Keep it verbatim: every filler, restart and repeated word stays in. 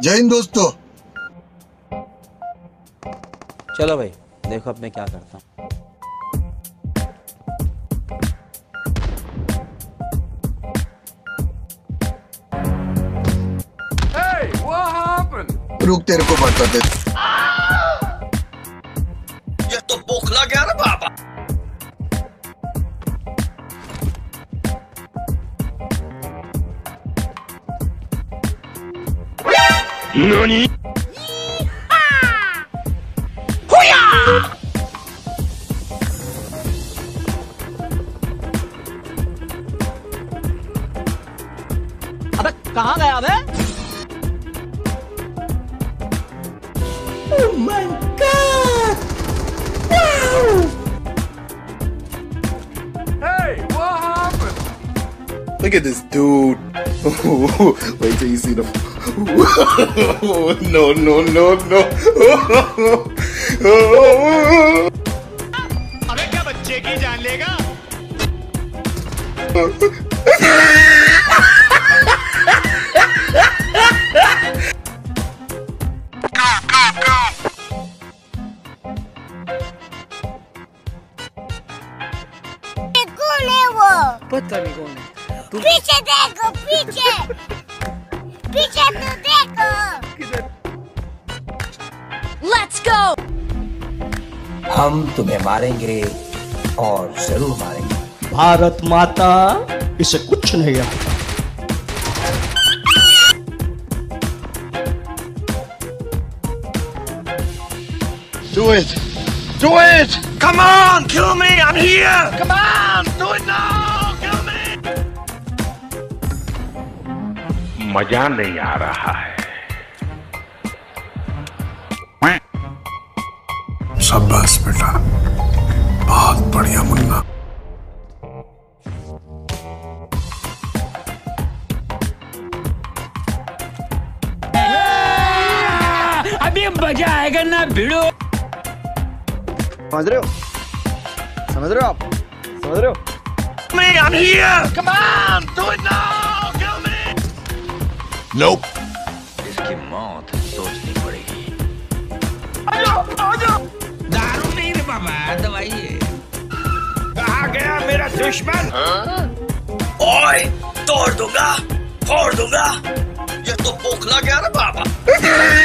जय हिंद दोस्तों। चलो भाई देखो अब मैं क्या करता हूँ। Hey, what happened? रुक तेरे को बताते। ये तो बोखला गया ना बाबा। Nani? अबे कहाँ गया बे? Oh my God! Wow! Hey, what happened? Look at this dude. Wait till you see the. No, no, no, no. अबे क्या बच्चे की जान लेगा? कौन है वो? पता नहीं कौन है। पीछे देखो, पीछे पीछे तो देखो। Let's go. हम तुम्हें मारेंगे और जरूर मारेंगे। भारत माता इसे कुछ नहीं आता। Do it! Do it! Come on! Kill me! I'm here! Come on! Do it now! Kill me! मजा नहीं आ रहा है। शाबाश बेटा, बहुत बढ़िया मुन्ना। अभी मजा आएगा ना भिड़ो। समझ रहे हो? समझ रहे हो आप? समझ रहे हो? Me! I'm here! Come on! Do it now! Kill me! Nope. इसकी मौत सोचनी पड़ेगी। दारू नहीं रे बाबा, दवाई है। कहाँ गया मेरा दुश्मन? ओए! तोड़ दूंगा! फोड़ दूंगा! ये तो बोखला गया ना बाबा।